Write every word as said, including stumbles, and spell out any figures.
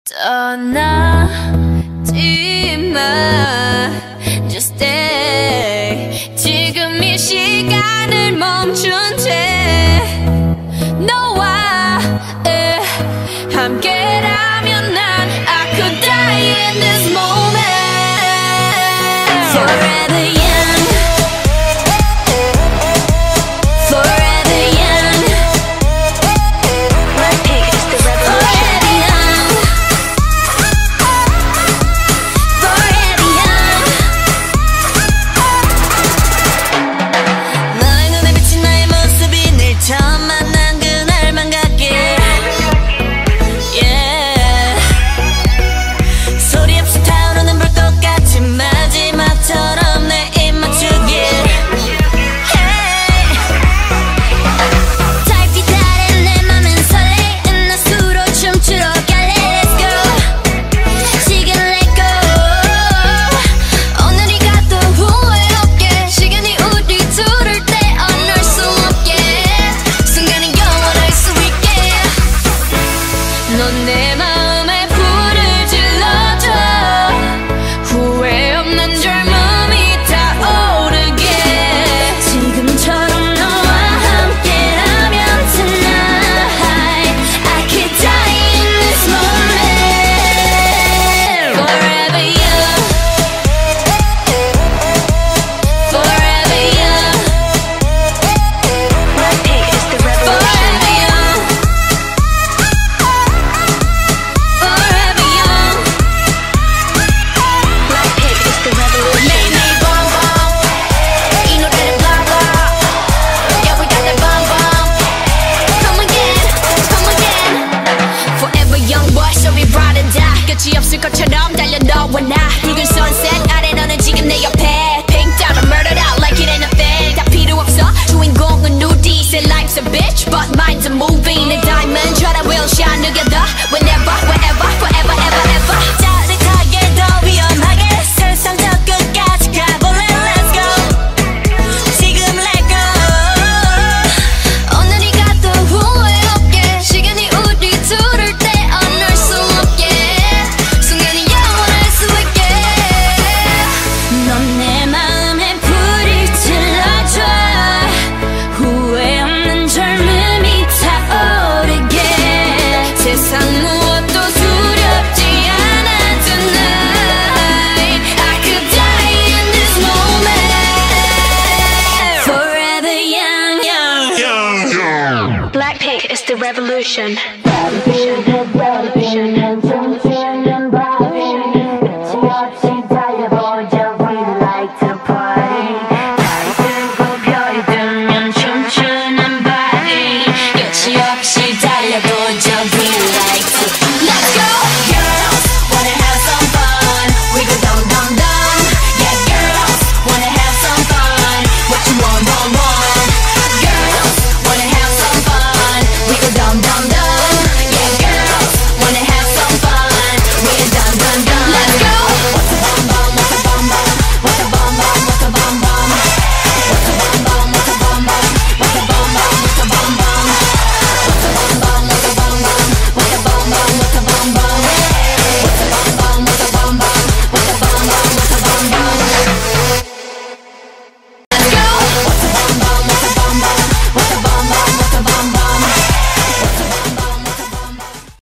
떠나지 마, just stay. 지금 이 시간을 멈춘 채 너와 에, 함께라면 난 I could die in this moment. Forever young, forever young. BLACKPINK is the revolution. Forever young, 너의 눈에 비친 나의 모습이 늘 처음 만난 그날만 같게. Yeah. 소리 없이 타오르는 불꽃같이 마지막처럼 내 입 맞추길. Hey. 달빛 아래 내 맘은 설레이는 낮수로 춤추러 갈래. Let's go. 시간 let go. 오늘이 가도 후회 없게. 시간이 우리 둘을 떼어놓을 수 없게. 순간이 영원할 수 있게. 넌 내 마음에 불을 질러줘. 후회 없는 젊음이 타오르게. 지금처럼 너와 함께라면 tonight I could die in this moment. Forever young, forever young. BLACKPINK is the revolution. Forever young, forever young. BLACKPINK is the revolution. 매일매일 bomb bomb. 이 노래는 blah blah. Yeah, we got that bomb bomb. Come again, come again. Forever young boy, so we ride and die. 끝이 없을 것처럼 달려 너와 나. 붉은 sunset 아래 너는 지금 내 옆에. Pink down and murdered out like it ain't a thing. 다 필요 없어. 주인공은 우리. Say life's a bitch, but mine's a movie. 내 diamond, try to will shine together. Whenever, wherever, forever, ever, ever. 짜릿하게 더 위험하게 세상 저 끝까지 가볼래. Let's go. 지금 let go. 오늘이 가도 후회 없게. 시간이 우리 둘을 떼어놓을 수 없게. 순간이 영원할 수 있게. 넌 내 마음에 불을 질러줘. 후회 없는 젊음이 타오르게. 세상 무엇도 두렵지 않아 tonight. I could die in this moment. Forever young, young. BLACKPINK is the revolution.